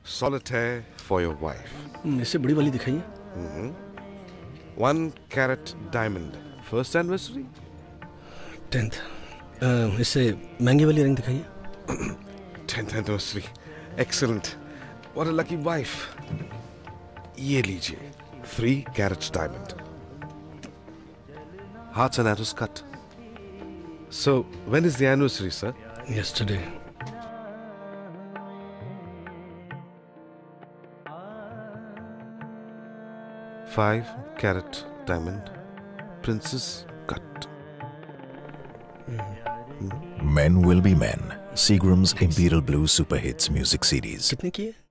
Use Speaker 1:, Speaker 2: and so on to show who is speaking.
Speaker 1: Solitaire for your wife.
Speaker 2: इससे बड़ी वाली दिखाइए।
Speaker 1: 1 carat diamond. First anniversary?
Speaker 2: 10th। इससे महंगी वाली रिंग दिखाइए।
Speaker 1: 10th anniversary. Excellent. What a lucky wife. ये लीजिए 3 carat diamond. Hearts and arrows cut. So, when is the anniversary, sir?
Speaker 2: Yesterday.
Speaker 1: Five carat diamond. Princess cut.
Speaker 3: Men will be men. Seagram's Imperial Blue Super Hits music CDs.
Speaker 2: कितने की है?